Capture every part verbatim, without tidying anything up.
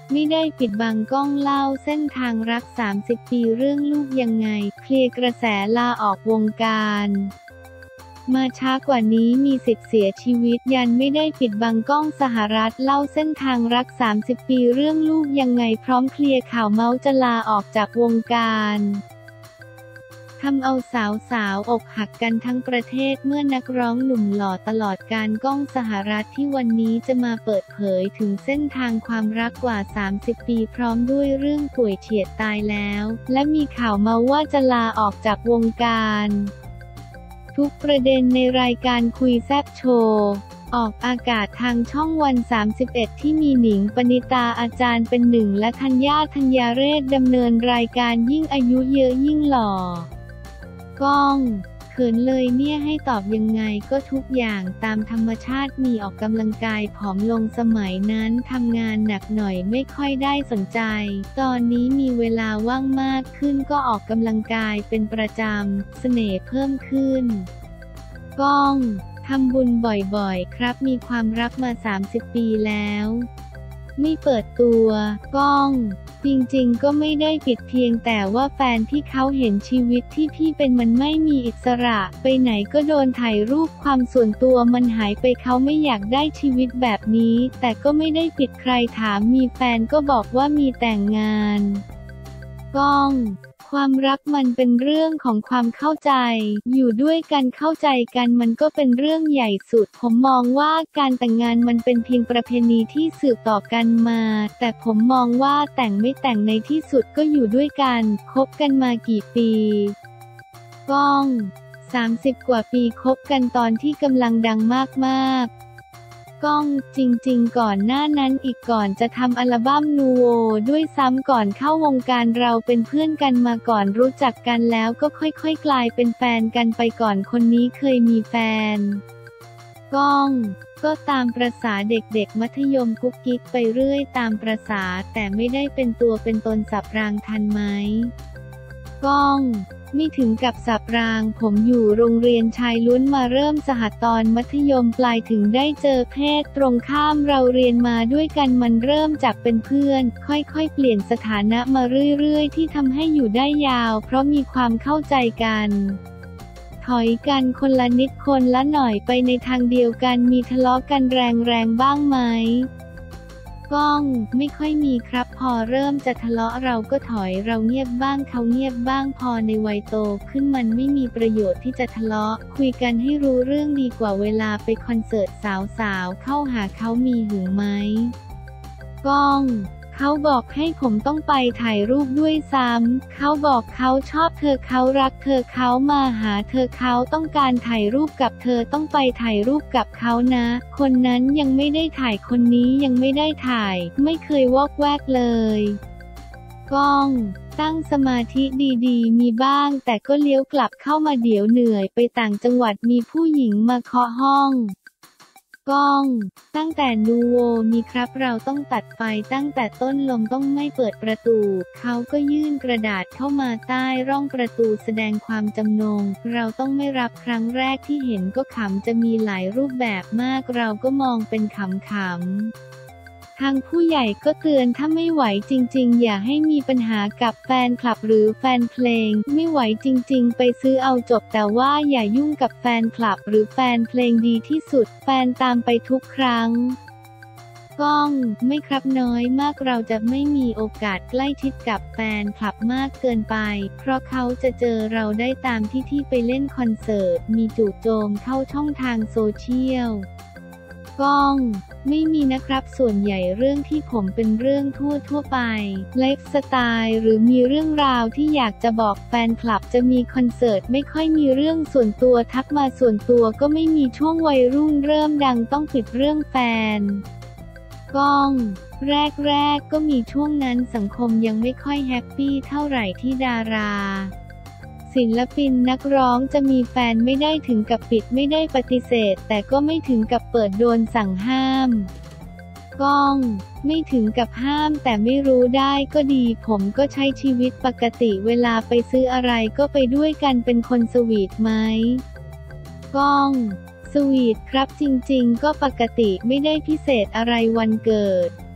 ไม่ได้ปิดบังก้องเล่าเส้นทางรักสามสิบปีเรื่องลูกยังไงเคลียร์กระแสลาออกวงการมาช้ากว่านี้มีสิทธิ์เสียชีวิตยันไม่ได้ปิดบังก้องสหรัฐเล่าเส้นทางรักสามสิบปีเรื่องลูกยังไงพร้อมเคลียร์ข่าวเมาส์จะลาออกจากวงการทำเอาสาวสาวอกหักกันทั้งประเทศเมื่อนักร้องหนุ่มหล่อตลอดการก้องสหรัฐที่วันนี้จะมาเปิดเผยถึงเส้นทางความรักกว่าสามสิบปีพร้อมด้วยเรื่องป่วยเฉียดตายแล้วและมีข่าวมาว่าจะลาออกจากวงการทุกประเด็นในรายการคุยแซ่บโชว์ออกอากาศทางช่องวันสามสิบเอ็ดที่มีหนิงปณิตาอาจารย์เป็นหนึ่งและธัญญาธัญญาเรศดำเนินรายการยิ่งอายุเยอะยิ่งหล่อก้องเขินเลยเนี่ยให้ตอบยังไงก็ทุกอย่างตามธรรมชาติมีออกกำลังกายผอมลงสมัยนั้นทำงานหนักหน่อยไม่ค่อยได้สนใจตอนนี้มีเวลาว่างมากขึ้นก็ออกกำลังกายเป็นประจำเสน่ห์เพิ่มขึ้นก้องทำบุญบ่อยๆครับมีความรักมาสามสิบปีแล้วไม่เปิดตัวก้องจริงๆก็ไม่ได้ปิดเพียงแต่ว่าแฟนที่เขาเห็นชีวิตที่พี่เป็นมันไม่มีอิสระไปไหนก็โดนถ่ายรูปความส่วนตัวมันหายไปเขาไม่อยากได้ชีวิตแบบนี้แต่ก็ไม่ได้ปิดใครถามมีแฟนก็บอกว่ามีแต่งงานก้องความรักมันเป็นเรื่องของความเข้าใจอยู่ด้วยกันเข้าใจกันมันก็เป็นเรื่องใหญ่สุดผมมองว่าการแต่งงานมันเป็นเพียงประเพณีที่สืบต่อกันมาแต่ผมมองว่าแต่งไม่แต่งในที่สุดก็อยู่ด้วยกันคบกันมากี่ปีก้องสามสิบกว่าปีคบกันตอนที่กำลังดังมากๆก้องจริงๆก่อนหน้านั้นอีกก่อนจะทำอัลบั้มนูโวด้วยซ้ำก่อนเข้าวงการเราเป็นเพื่อนกันมาก่อนรู้จักกันแล้วก็ค่อยๆกลายเป็นแฟนกันไปก่อนคนนี้เคยมีแฟนก้องก็ตามประสาเด็กๆมัธยมกุ๊กกิ๊กไปเรื่อยตามประสาแต่ไม่ได้เป็นตัวเป็นตนสับรางทันไหมก้องไม่ถึงกับสับรางผมอยู่โรงเรียนชายล้วนมาเริ่มสหตอนมัธยมปลายถึงได้เจอเพศตรงข้ามเราเรียนมาด้วยกันมันเริ่มจากเป็นเพื่อนค่อยๆเปลี่ยนสถานะมาเรื่อยๆที่ทำให้อยู่ได้ยาวเพราะมีความเข้าใจกันถอยกันคนละนิดคนละหน่อยไปในทางเดียวกันมีทะเลาะกันแรงๆบ้างไหมก้องไม่ค่อยมีครับพอเริ่มจะทะเลาะเราก็ถอยเราเงียบบ้างเขาเงียบบ้างพอในวัยโตขึ้นมันไม่มีประโยชน์ที่จะทะเลาะคุยกันให้รู้เรื่องดีกว่าเวลาไปคอนเสิร์ตสาวๆเข้าหาเขามีหึงไหมก้องเขาบอกให้ผมต้องไปถ่ายรูปด้วยซ้ำเขาบอกเขาชอบเธอเขารักเธอเขามาหาเธอเขาต้องการถ่ายรูปกับเธอต้องไปถ่ายรูปกับเขานะคนนั้นยังไม่ได้ถ่ายคนนี้ยังไม่ได้ถ่ายไม่เคยวอกแวกเลยก้องตั้งสมาธิดีๆมีบ้างแต่ก็เลี้ยวกลับเข้ามาเดี๋ยวเหนื่อยไปต่างจังหวัดมีผู้หญิงมาเคาะห้องก้องตั้งแต่นูโวมีครับเราต้องตัดไฟตั้งแต่ต้นลมต้องไม่เปิดประตูเขาก็ยื่นกระดาษเข้ามาใต้ร่องประตูแสดงความจำนงเราต้องไม่รับครั้งแรกที่เห็นก็ขำจะมีหลายรูปแบบมากเราก็มองเป็นขำๆทางผู้ใหญ่ก็เตือนถ้าไม่ไหวจริงๆอย่าให้มีปัญหากับแฟนคลับหรือแฟนเพลงไม่ไหวจริงๆไปซื้อเอาจบแต่ว่าอย่ายุ่งกับแฟนคลับหรือแฟนเพลงดีที่สุดแฟนตามไปทุกครั้งก้องไม่ครับน้อยมากเราจะไม่มีโอกาสใกล้ชิดกับแฟนคลับมากเกินไปเพราะเขาจะเจอเราได้ตามที่ที่ไปเล่นคอนเสิร์ตมีจู่โจมเข้าช่องทางโซเชียลก้องไม่มีนะครับส่วนใหญ่เรื่องที่ผมเป็นเรื่องทั่วทั่วไปไลฟ์สไตล์หรือมีเรื่องราวที่อยากจะบอกแฟนคลับจะมีคอนเสิร์ตไม่ค่อยมีเรื่องส่วนตัวทักมาส่วนตัวก็ไม่มีช่วงวัยรุ่นเริ่มดังต้องปิดเรื่องแฟนก้องแรกๆก็มีช่วงนั้นสังคมยังไม่ค่อยแฮปปี้เท่าไหร่ที่ดาราศิลปินนักร้องจะมีแฟนไม่ได้ถึงกับปิดไม่ได้ปฏิเสธแต่ก็ไม่ถึงกับเปิดโดนสั่งห้ามก้องไม่ถึงกับห้ามแต่ไม่รู้ได้ก็ดีผมก็ใช้ชีวิตปกติเวลาไปซื้ออะไรก็ไปด้วยกันเป็นคนสวีทไหมก้องสวีทครับจริงๆก็ปกติไม่ได้พิเศษอะไรวันเกิด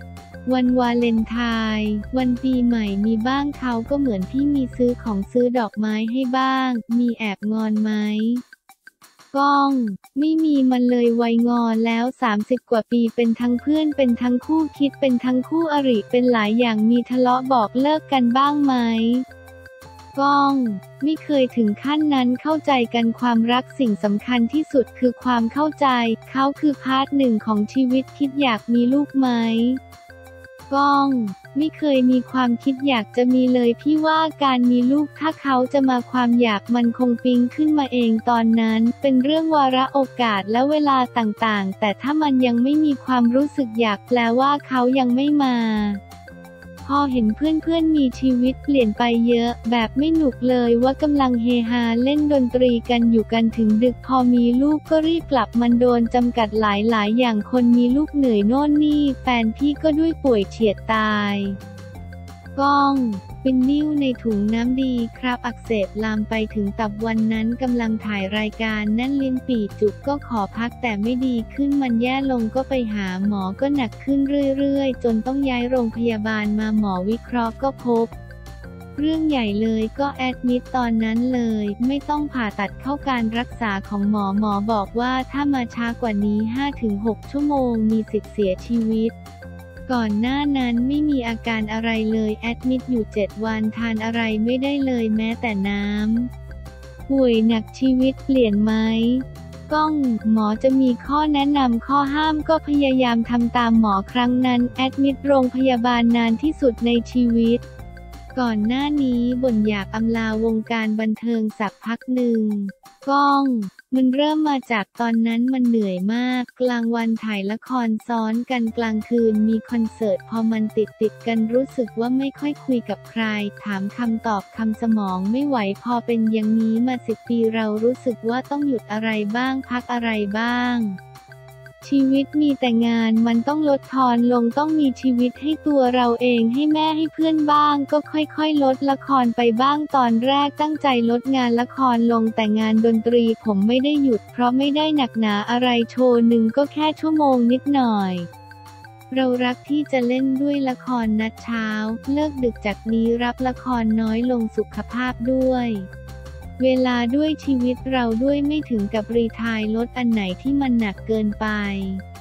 วันวาเลนไทน์วันปีใหม่มีบ้างเขาก็เหมือนพี่มีซื้อของซื้อดอกไม้ให้บ้างมีแอบงอนไหมก้องไม่มีมันเลยวัยงอนแล้วสามสิบกว่าปีเป็นทั้งเพื่อนเป็นทั้งคู่คิดเป็นทั้งคู่อริเป็นหลายอย่างมีทะเลาะบอกเลิกกันบ้างไหมก้องไม่เคยถึงขั้นนั้นเข้าใจกันความรักสิ่งสำคัญที่สุดคือความเข้าใจเขาคือพาร์ทหนึ่งของชีวิตคิดอยากมีลูกไหมก้องไม่เคยมีความคิดอยากจะมีเลยพี่ว่าการมีลูกถ้าเขาจะมาความอยากมันคงปิ๊งขึ้นมาเองตอนนั้นเป็นเรื่องวาระโอกาสและเวลาต่างๆแต่ถ้ามันยังไม่มีความรู้สึกอยากแปลว่าเขายังไม่มาพอเห็นเพื่อนๆมีชีวิตเปลี่ยนไปเยอะแบบไม่หนุกเลยว่ากำลังเฮฮาเล่นดนตรีกันอยู่กันถึงดึกพอมีลูกก็รีบกลับมันโดนจำกัดหลายๆอย่างคนมีลูกเหนื่อยโน่นนี่แฟนพี่ก็ด้วยป่วยเฉียดตายก้องเป็นนิ่วในถุงน้ำดีครับอักเสบลามไปถึงตับวันนั้นกำลังถ่ายรายการแน่นลิ้นปี่จุกก็ขอพักแต่ไม่ดีขึ้นมันแย่ลงก็ไปหาหมอก็หนักขึ้นเรื่อยๆจนต้องย้ายโรงพยาบาลมาหมอวิเคราะห์ก็พบเรื่องใหญ่เลยก็แอดมิดตอนนั้นเลยไม่ต้องผ่าตัดเข้าการรักษาของหมอหมอบอกว่าถ้ามาช้ากว่านี้ ห้าถึงหก ชั่วโมงมีสิทธิ์เสียชีวิตก่อนหน้านั้นไม่มีอาการอะไรเลยแอดมิดอยู่เจ็ดวันทานอะไรไม่ได้เลยแม้แต่น้ำป่วยหนักชีวิตเปลี่ยนไหมก้องหมอจะมีข้อแนะนำข้อห้ามก็พยายามทำตามหมอครั้งนั้นแอดมิดโรงพยาบาลนานที่สุดในชีวิตก่อนหน้านี้บ่นอยากอำลาวงการบันเทิงสักพักหนึ่งก้องมันเริ่มมาจากตอนนั้นมันเหนื่อยมากกลางวันถ่ายละครซ้อนกันกลางคืนมีคอนเสิร์ตพอมันติดติดกันรู้สึกว่าไม่ค่อยคุยกับใครถามคำตอบคำสมองไม่ไหวพอเป็นอย่างนี้มาสิบปีเรารู้สึกว่าต้องหยุดอะไรบ้างพักอะไรบ้างชีวิตมีแต่งานมันต้องลดทอนลงต้องมีชีวิตให้ตัวเราเองให้แม่ให้เพื่อนบ้างก็ค่อยๆลดละครไปบ้างตอนแรกตั้งใจลดงานละครลงแต่งานดนตรีผมไม่ได้หยุดเพราะไม่ได้หนักหนาอะไรโชว์หนึ่งก็แค่ชั่วโมงนิดหน่อยเรารักที่จะเล่นด้วยละครนัดเช้าเลิกดึกจากนี้รับละครน้อยลงสุขภาพด้วยเวลาด้วยชีวิตเราด้วยไม่ถึงกับรีไทร์ลดอันไหนที่มันหนักเกินไป